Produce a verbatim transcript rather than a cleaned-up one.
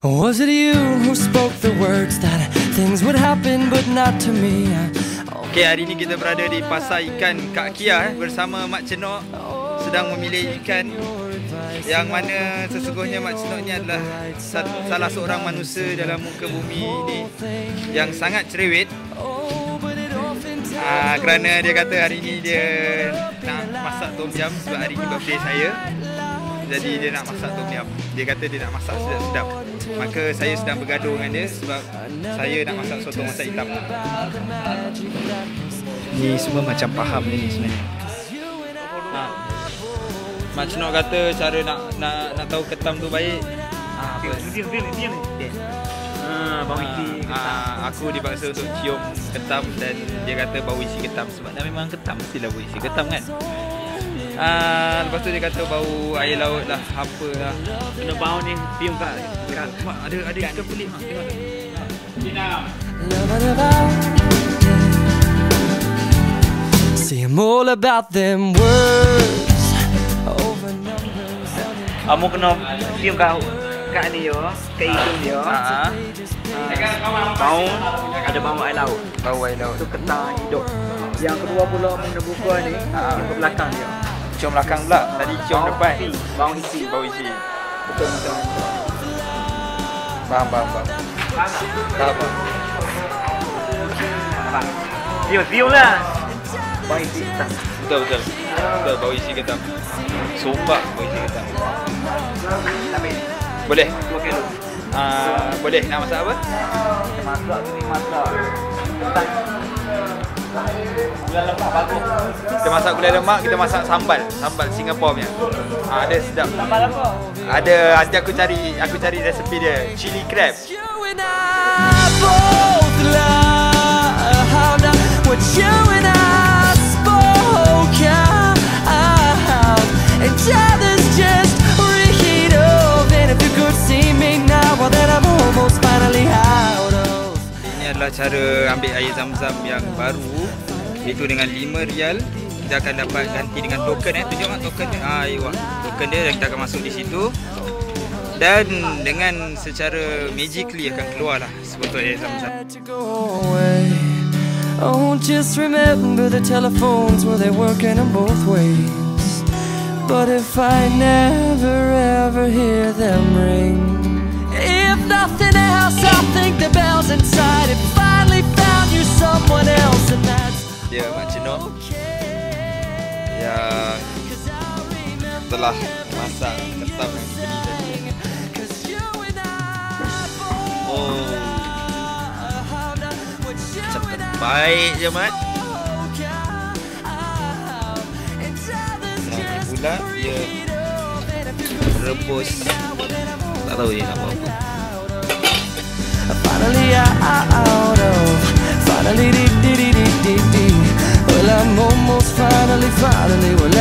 Was it you who spoke the words that things would happen but not to me? Okay, hari ni kita berada di pasar ikan Kak Kia eh, bersama Mak Cenok sedang memilih ikan, yang mana sesungguhnya Mak Cenok ni adalah salah seorang manusia dalam muka bumi ini yang sangat cerewet. Aa, kerana dia kata hari ni dia nak masak tom yum sebab hari ni birthday saya. Jadi dia nak masak tom yum. Dia kata dia nak masak sedap-sedap. Maka saya sedang bergaduh dengan dia sebab saya nak masak sotong masak hitam. Ni semua macam faham ni sebenarnya. Ha. Mak Cenok kata cara nak nak nak tahu ketam tu baik. Ah, apa? Diam diam diam. Ah, bau isi ketam. Ah, aku dipaksa untuk cium ketam dan dia kata bau isi ketam sebab dah memang ketam mestilah bau isi ketam kan. Ah, lepas tu dia kata bau air laut lah, apa lah. Kena bau ni cium kat. Mak ada ada ikan pelik mak tengok. Cina. See, I'm all about them words over numbers. Kamu kena cium kat kat ni yo, kat hidung dia. Ha. Bau ada bau air laut. Bau air laut. Tu ketan hidup. Yang kedua pula mula buka ni, cium ke belakang dia. Cium belakang pula. Tadi cium depan. Bau isi, Bau isi. betul betul. Faham, faham, faham. Faham, faham. Faham. Cium, cium lah. Bau isi ketan. Betul, betul. Betul, bau isi ketam. Sumpah bau isi ketam. Boleh? dua kilo. Uh, boleh. Nak masak apa? Kita masak ni masak. Ketan. Gula lemak bagus. Kita masak gulai lemak, kita masak sambal. Sambal Singapore punya. Ah, ada sedap. Sambal apa? Ada, nanti aku cari aku cari resepi dia. Chili crab. You and I both loved what you and I spoke of, and others just read of. And if you could see me now, well then I'm almost finally out of. Ini adalah cara ambil air zam-zam yang baru, iaitu dengan lima rial. Kita akan dapat ganti dengan token eh. Tunjuk mak token dia. Ah, ayuh. Token dia dan kita akan masuk di situ. Dan dengan secara magically akan keluarlah sebotol air zam-zam. Oh, just remember the telephones, well they're working in both ways. But if I never ever hear them ring, if nothing else, I'll think the bells inside it finally found you someone else, and that's Dia Mak Cenok yang telah masak ketam yang beli tadi. Oh, macam terbaik je Mat. Yang bulat dia rebus, tak tahu dia nak buat apa. finally out of, finally dee dee dee dee dee. Well, I'm almost finally, finally, well